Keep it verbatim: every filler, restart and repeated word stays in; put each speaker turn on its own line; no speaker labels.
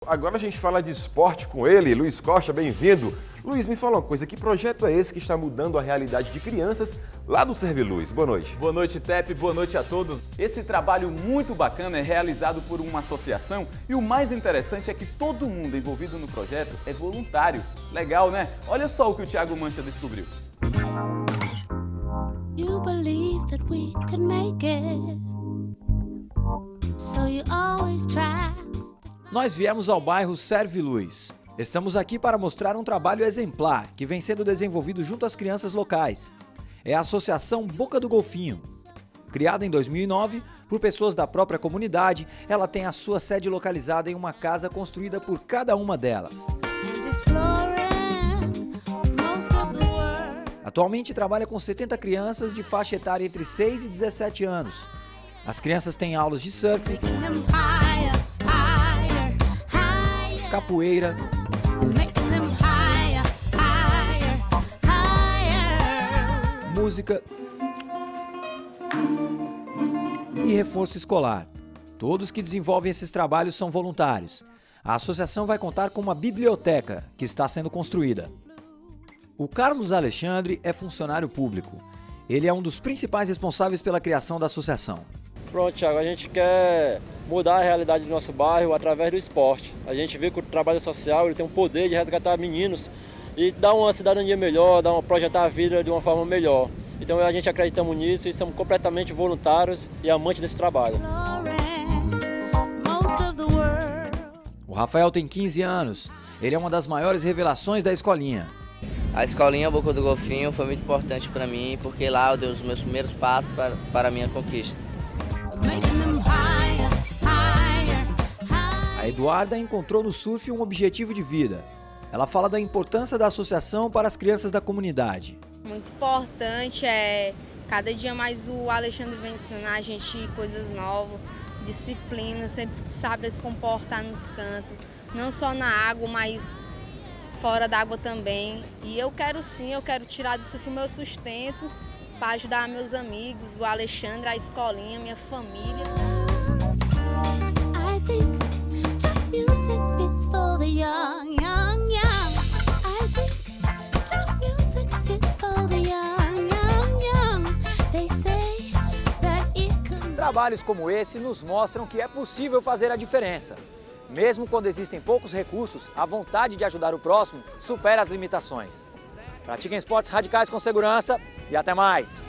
Agora a gente fala de esporte com ele, Luiz Costa, bem-vindo. Luiz, me fala uma coisa, que projeto é esse que está mudando a realidade de crianças lá do Serviluz? Boa noite.
Boa noite, Tepe, boa noite a todos. Esse trabalho muito bacana é realizado por uma associação e o mais interessante é que todo mundo envolvido no projeto é voluntário. Legal, né? Olha só o que o Thiago Mancha descobriu.
You believe that we could make it. So you always try.
Nós viemos ao bairro Serviluz. Estamos aqui para mostrar um trabalho exemplar que vem sendo desenvolvido junto às crianças locais. É a Associação Boca do Golfinho. Criada em dois mil e nove por pessoas da própria comunidade, ela tem a sua sede localizada em uma casa construída por cada uma delas. Atualmente trabalha com setenta crianças de faixa etária entre seis e dezessete anos. As crianças têm aulas de surf, capoeira, música e reforço escolar. Todos que desenvolvem esses trabalhos são voluntários. A associação vai contar com uma biblioteca que está sendo construída. O Carlos Alexandre é funcionário público. Ele é um dos principais responsáveis pela criação da associação.
Pronto, Thiago, a gente quer mudar a realidade do nosso bairro através do esporte. A gente vê que o trabalho social ele tem um poder de resgatar meninos e dar uma cidadania melhor, dar uma, projetar a vida de uma forma melhor. Então a gente acreditamos nisso e somos completamente voluntários e amantes desse trabalho.
O Rafael tem quinze anos. Ele é uma das maiores revelações da escolinha.
A escolinha Boca do Golfinho foi muito importante para mim, porque lá eu dei os meus primeiros passos para, para a minha conquista.
A Eduarda encontrou no surf um objetivo de vida. Ela fala da importância da associação para as crianças da comunidade.
Muito importante, é cada dia mais o Alexandre vem ensinar a gente coisas novas, disciplina, sempre sabe se comportar nos cantos, não só na água, mas fora da água também. E eu quero sim, eu quero tirar do surf o meu sustento para ajudar meus amigos, o Alexandre, a escolinha, minha família.
Trabalhos como esse nos mostram que é possível fazer a diferença. Mesmo quando existem poucos recursos, a vontade de ajudar o próximo supera as limitações. Pratiquem esportes radicais com segurança e até mais!